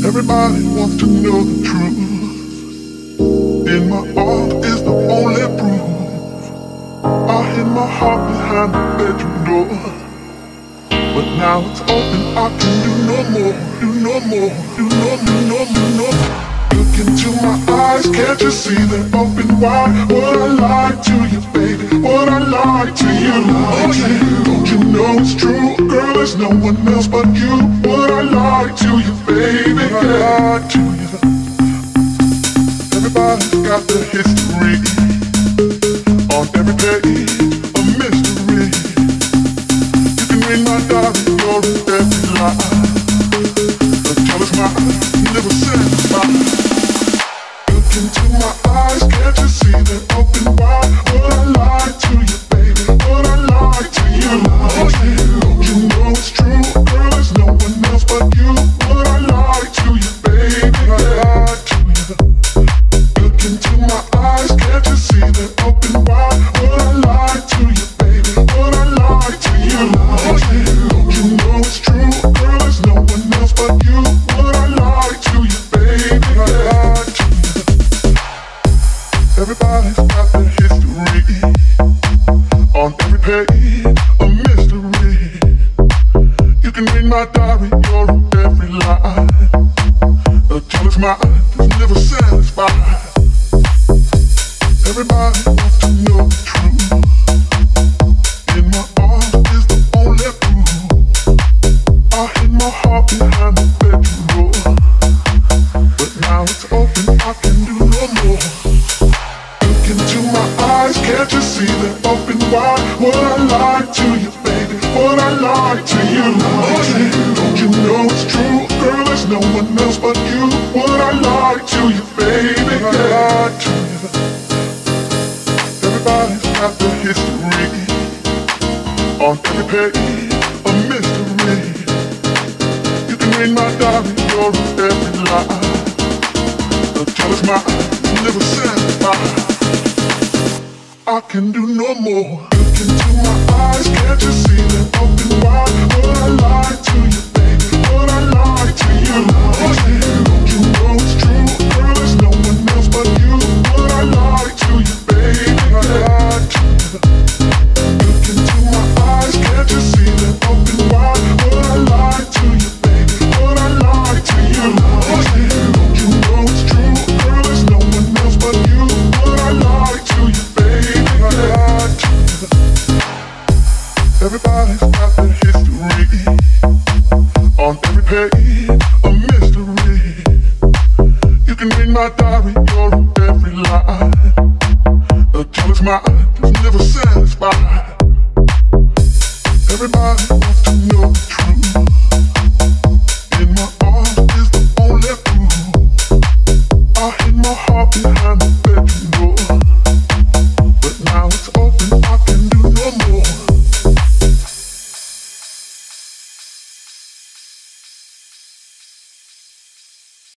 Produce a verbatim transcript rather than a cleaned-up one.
Everybody wants to know the truth. In my arms is the only proof. I hid my heart behind the bedroom door, but now it's open. I can do no more, do no more, do no, do no, do no more. Look into my eyes, can't you see they're open wide? Would I lie to you, baby? Would I lie to you? Oh yeah, don't you know it's true? Girl, there's no one else but you. Would I lie to you, baby? Would I lie to you? Everybody's got the history. On every page, a mystery. You can read my diary, you're every lie. Until it's mine, never satisfied. Look into my eyes, can't you see they're open wide? Would I lie to you, baby? Would I lie to you? Oh yeah, don't you know it's true? Girl, there's no one else but you. Would I lie to you, baby? Would I lie to you? Look into my eyes, can't you see they're open wide? Would I lie to you, baby? Would I lie to you? Oh yeah, don't you know it's true? Girl, there's no one else but you. Would I lie to you, baby? Would I lie to you? Everybody's got their history. On every page, a mystery. You can read my diary, you're on every line. Until it's mine, it's never satisfied. Everybody wants to know the truth. In my arms is the only proof. I hid my heart behind the bedroom door, but now it's open, I can do no more. Look into my eyes, can't you see they're open wide? Would I lie to you, baby? Would I lie to you? Oh yeah, don't you know it's true? Girl, there's no one else but you. Would I lie to you, baby? Would I lie to you? Everybody's got their history. On every page, a mystery. You can read my diary, you're on every line. Until it's mine, never satisfied. I can do no more. Look into my eyes, can't you see they're open wide? Would I lie to you, baby? Would I lie to you? Oh yeah, don't you know it's true? Girl, there's no one else but you. Would I lie to you, baby? Would I lie to you? Look into my eyes, can't you see they're open wide? Would I lie to you, baby? Would I lie to you? Oh yeah, don't you know it's true? Girl, there's no one else but you. Would I lie to you, baby? Would I lie to you? Everybody's got their history. On every page, a mystery. You can read my diary, you're on every line. Until it's mine, it's never satisfied. Everybody wants